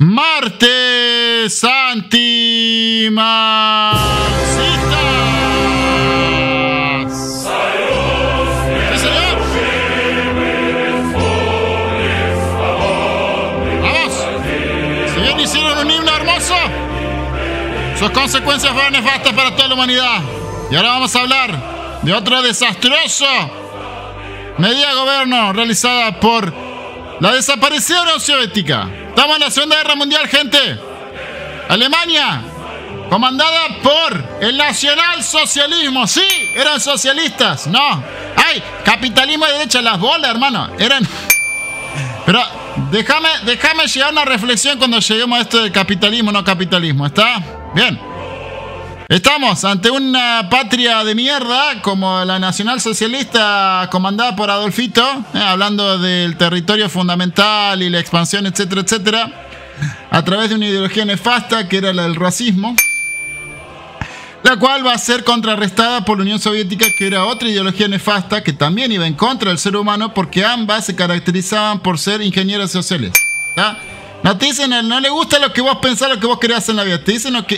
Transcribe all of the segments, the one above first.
martes antimarxistas. ¿Sí, señor? Vamos. Si bien hicieron un himno hermoso, sus consecuencias fueron nefastas para toda la humanidad. Y ahora vamos a hablar de otra desastrosa medida de gobierno realizada por la desaparecida Unión Soviética. Estamos en la Segunda Guerra Mundial, gente. Alemania, comandada por el nacionalsocialismo. Sí, eran socialistas. No. Ay, capitalismo de derecha, las bolas, hermano. Eran... Pero déjame llegar a una reflexión cuando lleguemos a esto del capitalismo, no capitalismo. ¿Está? Bien. Estamos ante una patria de mierda como la nacionalsocialista comandada por Adolfito, hablando del territorio fundamental y la expansión, etcétera, etcétera, a través de una ideología nefasta que era la del racismo, la cual va a ser contrarrestada por la Unión Soviética, que era otra ideología nefasta que también iba en contra del ser humano, porque ambas se caracterizaban por ser ingenieros sociales. ¿Tá? No te dicen, no le gusta lo que vos pensás, lo que vos querés hacer en la vida, te dicen lo que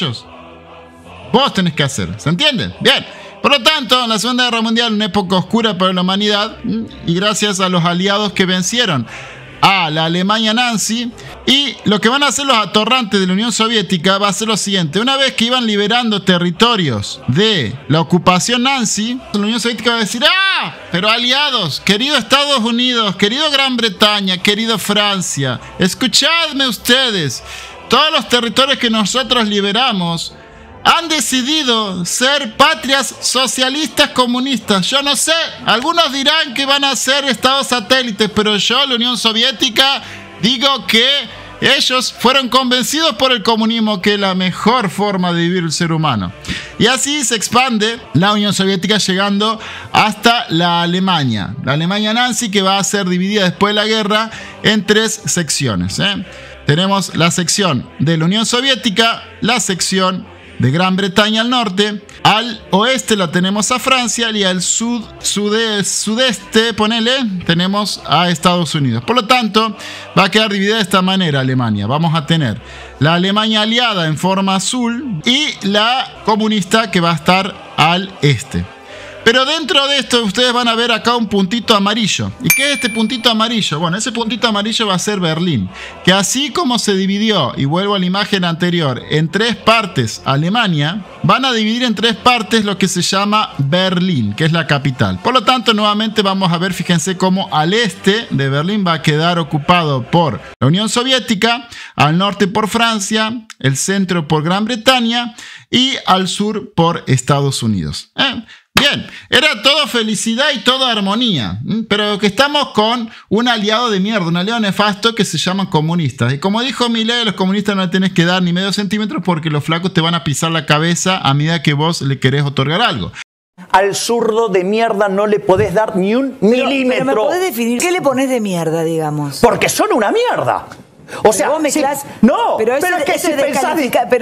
vos tenés que hacer. ¿Se entiende? Bien. Por lo tanto, en la Segunda Guerra Mundial, una época oscura para la humanidad, y gracias a los aliados que vencieron a la Alemania nazi, y lo que van a hacer los atorrantes de la Unión Soviética va a ser lo siguiente. Una vez que iban liberando territorios de la ocupación nazi, la Unión Soviética va a decir: ¡ah! Pero aliados, querido Estados Unidos, querido Gran Bretaña, querido Francia, escuchadme ustedes, todos los territorios que nosotros liberamos han decidido ser patrias socialistas comunistas. Yo no sé, algunos dirán que van a ser estados satélites, pero yo, la Unión Soviética, digo que ellos fueron convencidos por el comunismo que es la mejor forma de vivir el ser humano. Y así se expande la Unión Soviética, llegando hasta la Alemania nazi, que va a ser dividida después de la guerra en 3 secciones. Tenemos la sección de la Unión Soviética, la sección de Gran Bretaña al norte, al oeste la tenemos a Francia y al sudeste, tenemos a Estados Unidos. Por lo tanto, va a quedar dividida de esta manera Alemania. Vamos a tener la Alemania aliada en forma azul y la comunista, que va a estar al este. Pero dentro de esto ustedes van a ver acá un puntito amarillo. ¿Y qué es este puntito amarillo? Bueno, ese puntito amarillo va a ser Berlín, que así como se dividió, y vuelvo a la imagen anterior, en 3 partes Alemania, van a dividir en 3 partes lo que se llama Berlín, que es la capital. Por lo tanto, nuevamente vamos a ver, fíjense cómo al este de Berlín va a quedar ocupado por la Unión Soviética, al norte por Francia, el centro por Gran Bretaña y al sur por Estados Unidos. Bien, era todo felicidad y toda armonía, pero que estamos con un aliado de mierda, un aliado nefasto que se llaman comunistas. Y como dijo Milei, los comunistas no le tenés que dar ni medio centímetro porque los flacos te van a pisar la cabeza a medida que vos le querés otorgar algo. Al zurdo de mierda no le podés dar ni un milímetro. Pero ¿me podés definir qué le ponés de mierda, digamos? Porque son una mierda. O sea, vos mezclás, no, pero es que si pensás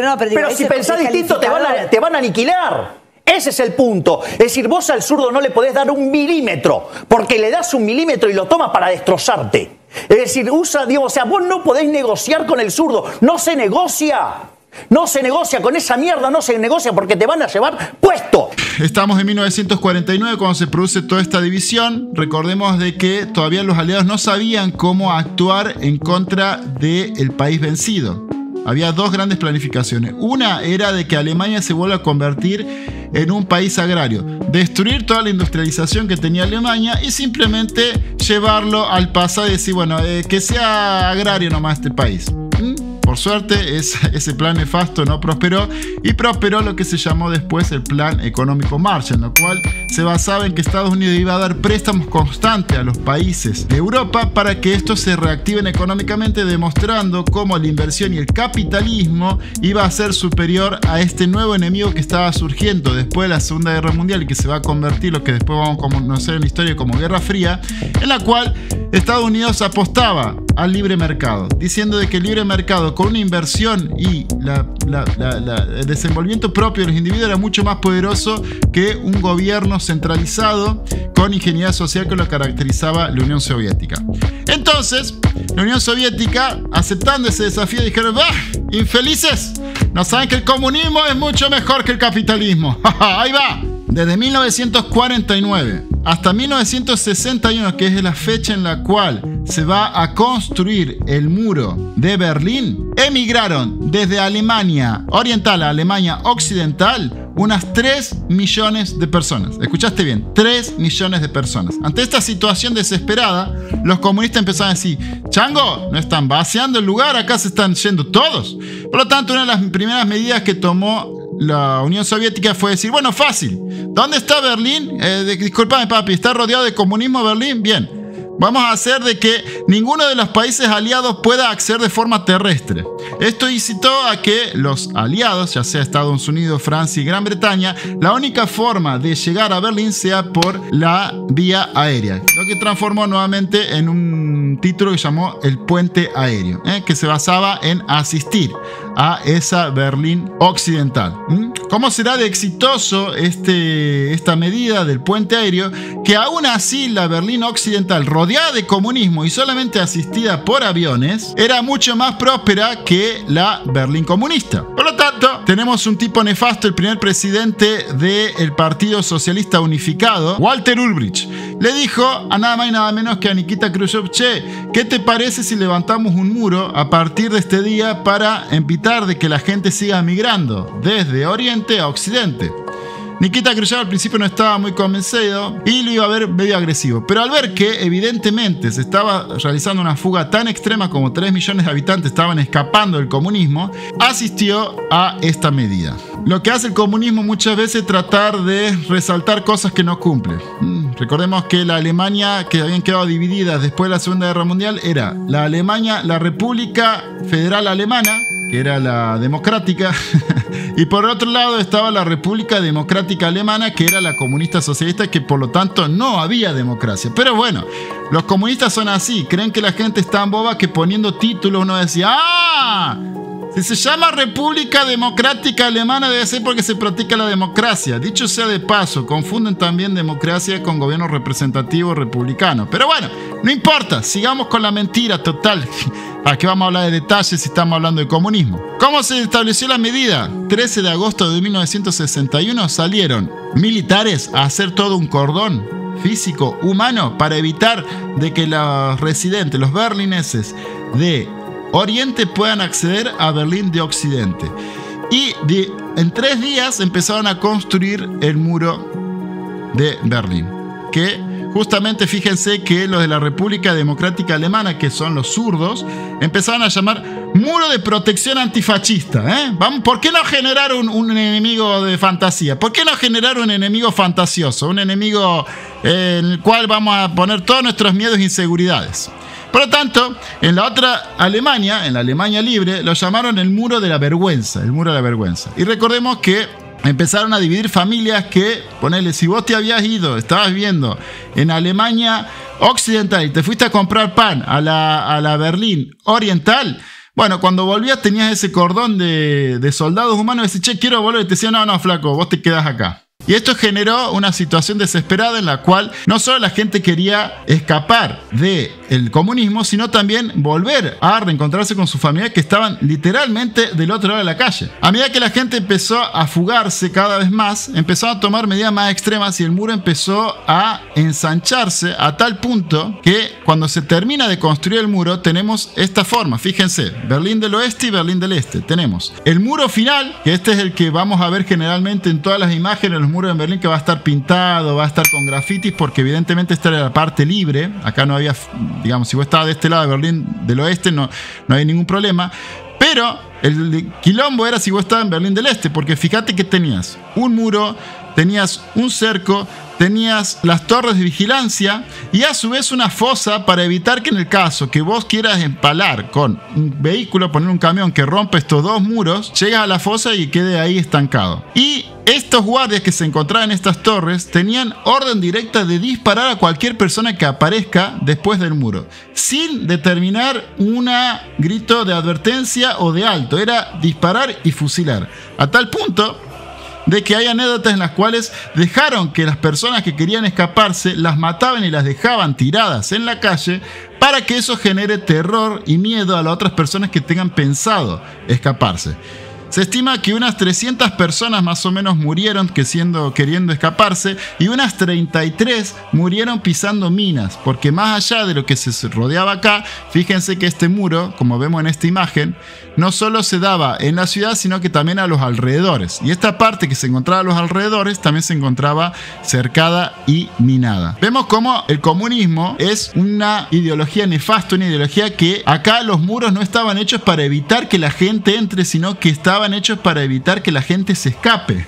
distinto te van a aniquilar. Ese es el punto. Es decir, vos al zurdo no le podés dar un milímetro, porque le das un milímetro y lo toma para destrozarte. Es decir, vos no podés negociar con el zurdo. No se negocia. No se negocia con esa mierda, no se negocia porque te van a llevar puesto. Estamos en 1949 cuando se produce toda esta división. Recordemos de que todavía los aliados no sabían cómo actuar en contra del país vencido. Había 2 grandes planificaciones. Una era de que Alemania se vuelva a convertir en un país agrario, destruir toda la industrialización que tenía Alemania y simplemente llevarlo al pasado y decir, bueno, que sea agrario nomás este país. Por suerte, ese plan nefasto no prosperó y prosperó lo que se llamó después el Plan Económico Marshall, en lo cual se basaba en que Estados Unidos iba a dar préstamos constantes a los países de Europa para que estos se reactiven económicamente, demostrando cómo la inversión y el capitalismo iba a ser superior a este nuevo enemigo que estaba surgiendo después de la Segunda Guerra Mundial y que se va a convertir, lo que después vamos a conocer en la historia, como Guerra Fría, en la cual Estados Unidos apostaba al libre mercado, diciendo de que el libre mercado con una inversión y el desenvolvimiento propio de los individuos era mucho más poderoso que un gobierno centralizado con ingeniería social que lo caracterizaba la Unión Soviética. Entonces, la Unión Soviética, aceptando ese desafío, dijeron: ¡bah! ¡Infelices! No saben que el comunismo es mucho mejor que el capitalismo. Ahí va. Desde 1949 hasta 1961, que es la fecha en la cual se va a construir el muro de Berlín, emigraron desde Alemania Oriental a Alemania Occidental unas 3 millones de personas. Escuchaste bien, 3 millones de personas. Ante esta situación desesperada, los comunistas empezaron a decir: chango, no están vaciando el lugar, acá se están yendo todos. Por lo tanto, una de las primeras medidas que tomó la Unión Soviética fue decir: bueno, fácil, ¿dónde está Berlín? Disculpame, papi, ¿está rodeado de comunismo Berlín? Bien, vamos a hacer de que ninguno de los países aliados pueda acceder de forma terrestre. Esto incitó a que los aliados, ya sea Estados Unidos, Francia y Gran Bretaña, la única forma de llegar a Berlín sea por la vía aérea, lo que transformó nuevamente en un título que llamó el puente aéreo, que se basaba en asistir a esa Berlín occidental. ¿Cómo será de exitoso esta medida del puente aéreo? Que aún así la Berlín occidental, rodeada de comunismo y solamente asistida por aviones, era mucho más próspera que la Berlín comunista. Por lo tanto, tenemos un tipo nefasto, el primer presidente del Partido Socialista Unificado, Walter Ulbricht. Le dijo a nada más y nada menos que a Nikita Khrushchev: che, ¿qué te parece si levantamos un muro a partir de este día para evitar de que la gente siga migrando desde Oriente a Occidente? Nikita Khrushchev al principio no estaba muy convencido y lo iba a ver medio agresivo, pero al ver que evidentemente se estaba realizando una fuga tan extrema como 3 millones de habitantes estaban escapando del comunismo, asistió a esta medida. Lo que hace el comunismo muchas veces es tratar de resaltar cosas que no cumple. Recordemos que la Alemania, que habían quedado divididas después de la Segunda Guerra Mundial, era la Alemania, la República Federal Alemana, que era la democrática, y por otro lado estaba la República Democrática Alemana, que era la comunista socialista, que por lo tanto no había democracia. Pero bueno, los comunistas son así, creen que la gente es tan boba que poniendo títulos uno decía: ¡ah! Si se llama República Democrática Alemana debe ser porque se practica la democracia. Dicho sea de paso, confunden también democracia con gobierno representativo republicano. Pero bueno, no importa, sigamos con la mentira total. ¿Para qué vamos a hablar de detalles si estamos hablando de comunismo? ¿Cómo se estableció la medida? 13 de agosto de 1961 salieron militares a hacer todo un cordón físico humano para evitar de que los residentes, los berlineses de Oriente puedan acceder a Berlín de Occidente. Y en 3 días empezaron a construir el muro de Berlín. Que justamente fíjense que los de la República Democrática Alemana, que son los zurdos, empezaron a llamar muro de protección antifascista. Vamos, ¿por qué no generar un enemigo de fantasía? ¿Por qué no generar un enemigo fantasioso? Un enemigo en el cual vamos a poner todos nuestros miedos e inseguridades. Por lo tanto, en la otra Alemania, en la Alemania libre, lo llamaron el muro de la vergüenza, el muro de la vergüenza. Y recordemos que empezaron a dividir familias que, ponele, si vos te habías ido, estabas viviendo en Alemania Occidental y te fuiste a comprar pan a la Berlín Oriental, bueno, cuando volvías tenías ese cordón de soldados humanos y decías: che, quiero volver. Y te decían: no, flaco, vos te quedás acá. Y esto generó una situación desesperada en la cual no solo la gente quería escapar del comunismo, sino también volver a reencontrarse con sus familiares que estaban literalmente del otro lado de la calle. A medida que la gente empezó a fugarse cada vez más, empezaron a tomar medidas más extremas y el muro empezó a ensancharse a tal punto que cuando se termina de construir el muro tenemos esta forma. Fíjense, Berlín del Oeste y Berlín del Este. Tenemos el muro final, que este es el que vamos a ver generalmente en todas las imágenes, los muros de Berlín, que va a estar pintado, va a estar con grafitis, porque evidentemente esta era la parte libre. Acá no había, digamos, si vos estabas de este lado de Berlín del Oeste no hay ningún problema. Pero el quilombo era si vos estabas en Berlín del Este, porque fíjate que tenías un muro, tenías un cerco, tenías las torres de vigilancia y a su vez una fosa para evitar que en el caso que vos quieras empalar con un vehículo, poner un camión que rompe estos 2 muros, llegas a la fosa y quede ahí estancado. Y estos guardias que se encontraban en estas torres tenían orden directa de disparar a cualquier persona que aparezca después del muro, sin determinar un grito de advertencia o de alto. Era disparar y fusilar. A tal punto de que hay anécdotas en las cuales dejaron que las personas que querían escaparse las mataban y las dejaban tiradas en la calle para que eso genere terror y miedo a las otras personas que tengan pensado escaparse. Se estima que unas 300 personas más o menos murieron queriendo escaparse y unas 33 murieron pisando minas, porque más allá de lo que se rodeaba acá, fíjense que este muro, como vemos en esta imagen, no solo se daba en la ciudad, sino que también a los alrededores. Y esta parte que se encontraba a los alrededores también se encontraba cercada y minada. Vemos cómo el comunismo es una ideología nefasta, una ideología que acá los muros no estaban hechos para evitar que la gente entre, sino que estaban hechos para evitar que la gente se escape.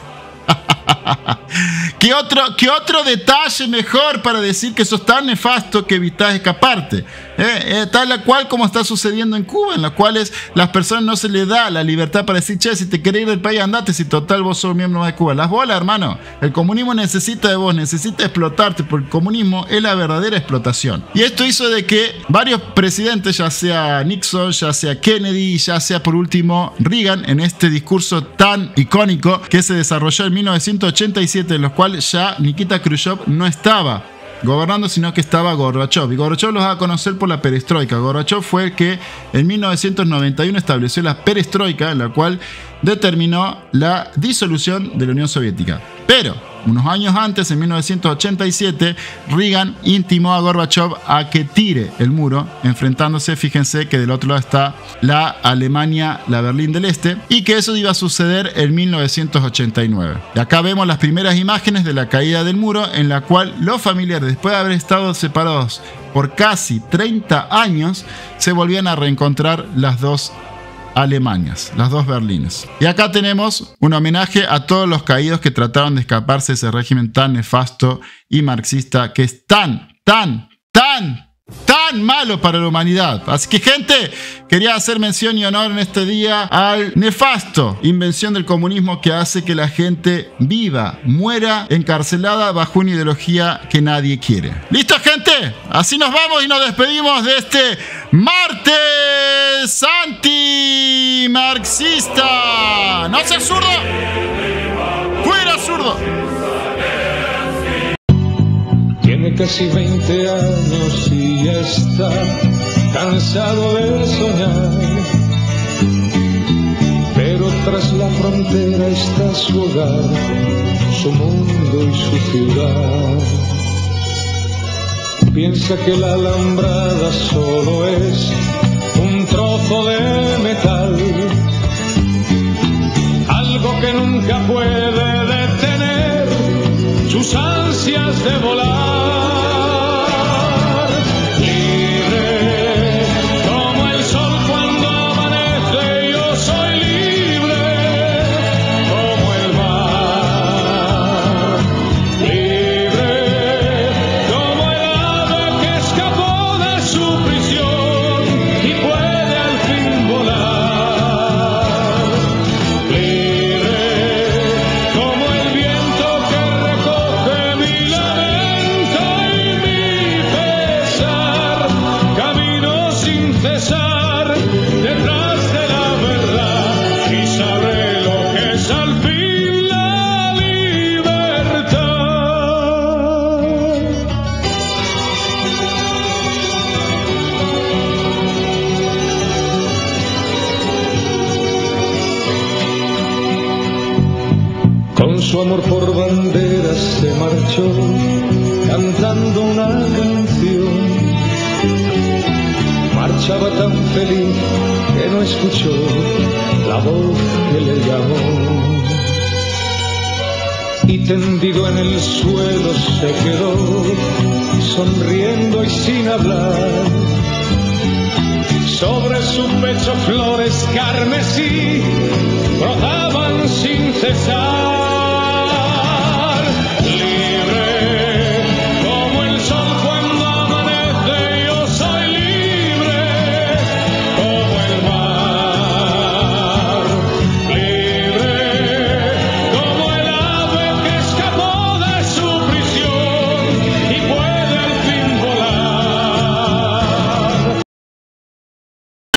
¿Qué otro detalle mejor para decir que sos tan nefasto que evitás escaparte? Tal cual como está sucediendo en Cuba, en las cuales las personas no se les da la libertad para decir, che, si te querés ir del país, andate, si total vos sos miembro de Cuba. Las bolas, hermano. El comunismo necesita de vos, necesita explotarte, porque el comunismo es la verdadera explotación. Y esto hizo de que varios presidentes, ya sea Nixon, ya sea Kennedy, ya sea por último Reagan, en este discurso tan icónico que se desarrolló en 1987, en los cuales ya Nikita Khrushchev no estaba gobernando, sino que estaba Gorbachev. Y Gorbachev los va a conocer por la perestroika. Gorbachev fue el que en 1991 estableció la perestroika, en la cual determinó la disolución de la Unión Soviética. Pero unos años antes, en 1987, Reagan intimó a Gorbachev a que tire el muro, enfrentándose, fíjense que del otro lado está la Alemania, la Berlín del Este, y que eso iba a suceder en 1989. Y acá vemos las primeras imágenes de la caída del muro, en la cual los familiares, después de haber estado separados por casi 30 años, se volvían a reencontrar las dos Alemanias, las dos Berlines. Y acá tenemos un homenaje a todos los caídos que trataron de escaparse de ese régimen tan nefasto y marxista que es tan malo para la humanidad. Así que, gente, quería hacer mención y honor en este día al nefasto invención del comunismo que hace que la gente viva, muera encarcelada bajo una ideología que nadie quiere. ¿Listo, gente? Así nos vamos y nos despedimos de este martes antimarxista. ¡No seas zurdo! ¡Fuera, zurdo! Tiene casi 20 años y ya está cansado de soñar, pero tras la frontera está su hogar, su mundo y su ciudad. Piensa que la alambrada solo es un trozo de metal, algo que nunca puede detener sus ansias de volar. Libre como el sol cuando amanece, yo soy libre como el mar. Libre como el ave que escapó de su prisión y puede al fin volar. Libre como el viento que recoge mi lamento y mi pesar, camino sin cesar detrás de la verdad y sabré lo que es al fin la libertad. Con su amor por banderas se marchó, cantando una canción. Marchaba tan feliz que no escuchó la voz que le llamó. Y tendido en el suelo se quedó, sonriendo y sin hablar. Sobre su pecho flores carmesí brotaban sin cesar.